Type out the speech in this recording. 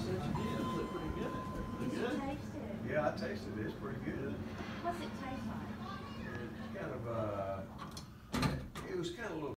said you did. It looked pretty good. Pretty Did good. you taste it? Yeah, I tasted it. It's pretty good. What's it taste like? It's kind of it was kind of a little